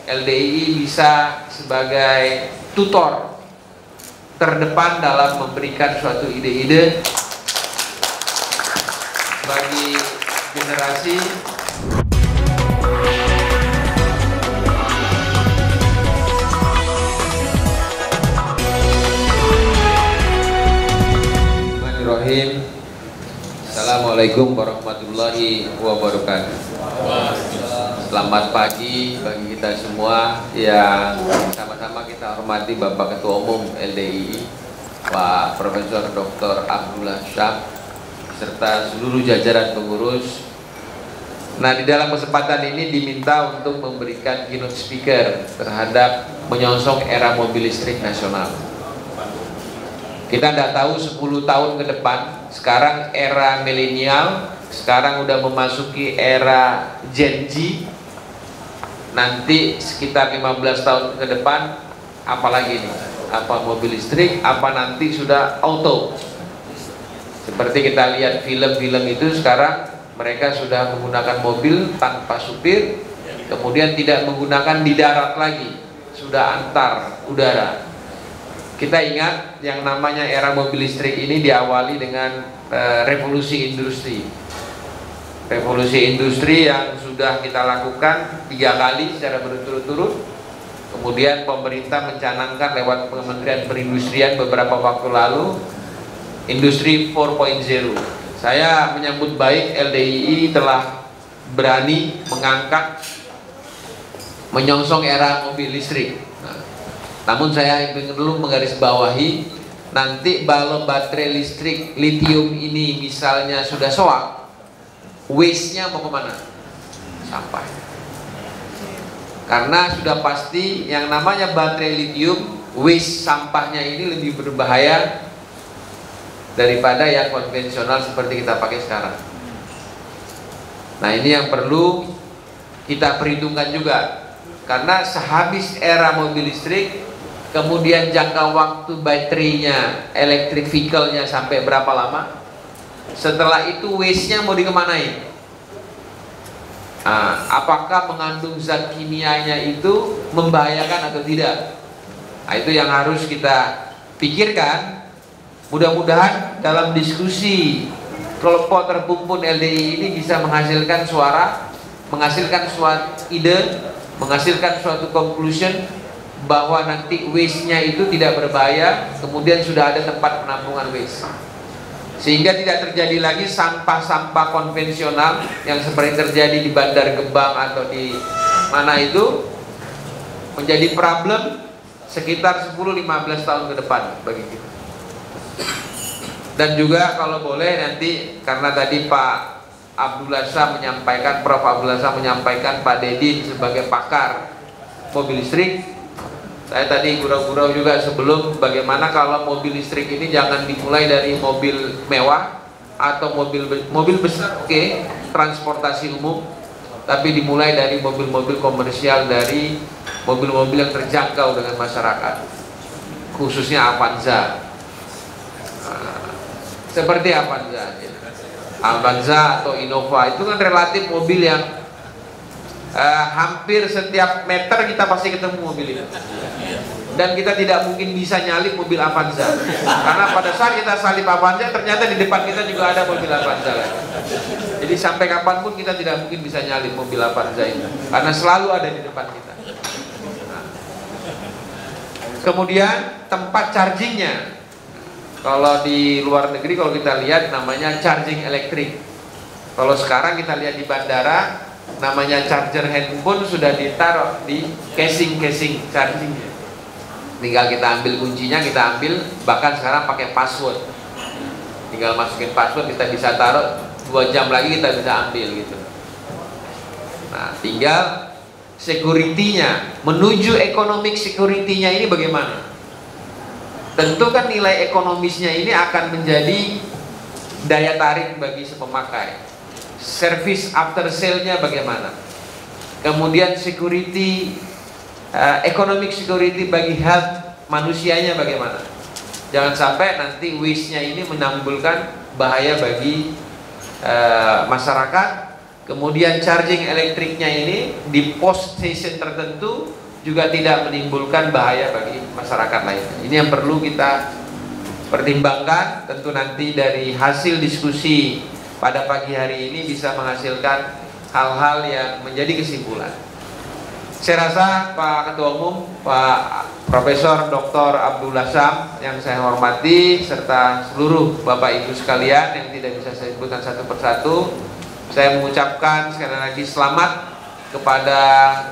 LDII bisa sebagai tutor terdepan dalam memberikan suatu ide-ide bagi generasi Bismillahirrahmanirrahim. Assalamualaikum warahmatullahi wabarakatuh. Selamat pagi bagi kita semua yang sama-sama kita hormati Bapak Ketua Umum LDII Pak Profesor Dr. Abdullah Syam serta seluruh jajaran pengurus. Nah, di dalam kesempatan ini diminta untuk memberikan keynote speaker terhadap menyongsong era mobil listrik nasional. Kita tidak tahu 10 tahun ke depan, sekarang era milenial, sekarang udah memasuki era Gen Z. Nanti sekitar 15 tahun ke depan, apalagi nih? Apa mobil listrik, apa nanti sudah auto? Seperti kita lihat film-film itu, sekarang mereka sudah menggunakan mobil tanpa supir, kemudian tidak menggunakan di darat lagi, sudah antar udara. Kita ingat yang namanya era mobil listrik ini diawali dengan revolusi industri. Revolusi industri yang sudah kita lakukan 3 kali secara berturut-turut. Kemudian pemerintah mencanangkan lewat Kementerian Perindustrian beberapa waktu lalu Industri 4.0. Saya menyambut baik LDII telah berani mengangkat menyongsong era mobil listrik. Namun saya ingin dulu menggarisbawahi, nanti balon baterai listrik lithium ini misalnya sudah soak, waste-nya mau kemana? Sampah. Karena sudah pasti yang namanya baterai lithium, waste sampahnya ini lebih berbahaya daripada yang konvensional seperti kita pakai sekarang. Nah, ini yang perlu kita perhitungkan juga, karena sehabis era mobil listrik, kemudian jangka waktu baterainya, electric vehicle-nya sampai berapa lama? Setelah itu waste-nya mau dikemanain? Nah, apakah mengandung zat kimianya itu membahayakan atau tidak? Nah, itu yang harus kita pikirkan. Mudah-mudahan dalam diskusi kelompok terkumpul LDII ini bisa menghasilkan suara, menghasilkan suatu ide, menghasilkan suatu conclusion bahwa nanti waste-nya itu tidak berbahaya, kemudian sudah ada tempat penampungan waste, sehingga tidak terjadi lagi sampah-sampah konvensional yang seperti terjadi di Bandar Gebang atau di mana itu, menjadi problem sekitar 10-15 tahun ke depan bagi kita. Dan juga kalau boleh nanti, karena tadi Pak Abdullah Syam menyampaikan, Prof. Abdullah Syam menyampaikan Pak Deddy sebagai pakar mobil listrik, saya tadi gurau-gurau juga sebelum, bagaimana kalau mobil listrik ini jangan dimulai dari mobil mewah atau mobil besar, oke, transportasi umum, tapi dimulai dari mobil-mobil komersial, dari mobil-mobil yang terjangkau dengan masyarakat, khususnya Avanza. Seperti Avanza, Avanza atau Innova itu kan relatif mobil yang hampir setiap meter kita pasti ketemu mobil itu, dan kita tidak mungkin bisa nyalip mobil Avanza, karena pada saat kita salip Avanza ternyata di depan kita juga ada mobil Avanza lagi. Jadi sampai kapanpun kita tidak mungkin bisa nyalip mobil Avanza itu, karena selalu ada di depan kita. Nah, kemudian tempat chargingnya, kalau di luar negeri kalau kita lihat namanya charging elektrik. Kalau sekarang kita lihat di bandara, namanya charger handphone sudah ditaruh di casing chargingnya. Tinggal kita ambil kuncinya, kita ambil, bahkan sekarang pakai password. Tinggal masukin password, kita bisa taruh, 2 jam lagi kita bisa ambil gitu. Nah, tinggal security-nya, menuju economic security-nya ini bagaimana? Tentu kan nilai ekonomisnya ini akan menjadi daya tarik bagi si pemakai. Service after sale-nya bagaimana? Kemudian security, economic security bagi health manusianya bagaimana? Jangan sampai nanti waste-nya ini menimbulkan bahaya bagi masyarakat kemudian charging elektriknya ini di post station tertentu juga tidak menimbulkan bahaya bagi masyarakat lainnya. Ini yang perlu kita pertimbangkan. Tentu nanti dari hasil diskusi pada pagi hari ini bisa menghasilkan hal-hal yang menjadi kesimpulan. Saya rasa Pak Ketua Umum, Pak Profesor Dr. Abdullah Syam yang saya hormati, serta seluruh Bapak Ibu sekalian yang tidak bisa saya sebutkan satu persatu, saya mengucapkan sekali lagi selamat kepada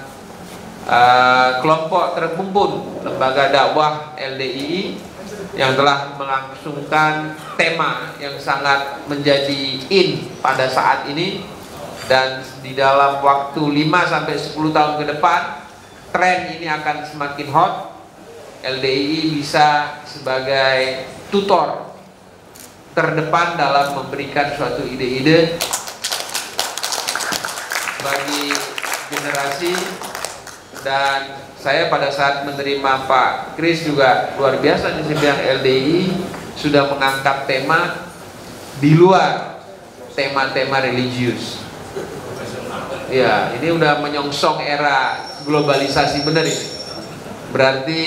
kelompok terkumpul Lembaga Dakwah LDII yang telah melangsungkan tema yang sangat menjadi in pada saat ini, dan di dalam waktu 5-10 tahun ke depan tren ini akan semakin hot. LDII bisa sebagai tutor terdepan dalam memberikan suatu ide-ide bagi generasi. Dan saya pada saat menerima Pak Kris juga luar biasa di bidang LDII sudah mengangkat tema di luar tema-tema religius. Ya, ini udah menyongsong era globalisasi benar ini. Berarti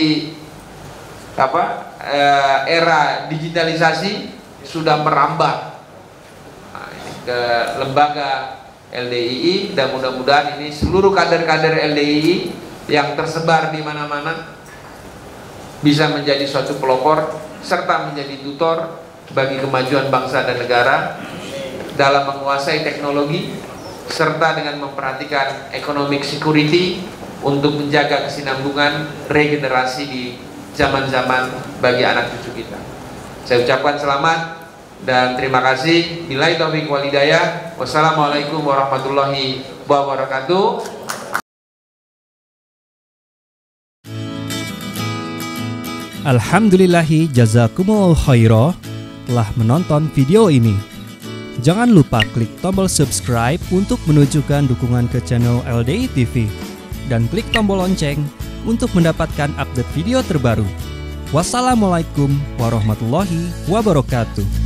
era digitalisasi sudah merambah ke lembaga LDII, dan mudah-mudahan ini seluruh kader-kader LDII yang tersebar di mana-mana bisa menjadi suatu pelopor serta menjadi tutor bagi kemajuan bangsa dan negara dalam menguasai teknologi serta dengan memperhatikan economic security untuk menjaga kesinambungan regenerasi di zaman-zaman bagi anak cucu kita. Saya ucapkan selamat dan terima kasih. Billahi taufiq wal hidayah. Wassalamualaikum warahmatullahi wabarakatuh. Alhamdulillahi jazakumullahu khairah telah menonton video ini. Jangan lupa klik tombol subscribe untuk menunjukkan dukungan ke channel LDII TV dan klik tombol lonceng untuk mendapatkan update video terbaru. Wassalamualaikum warahmatullahi wabarakatuh.